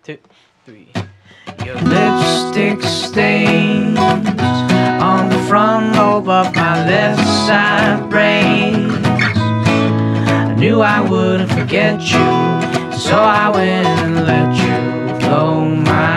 2, 3. Your lipstick stains on the front lobe of my left side brain. I knew I wouldn't forget you, so I went and let you blow my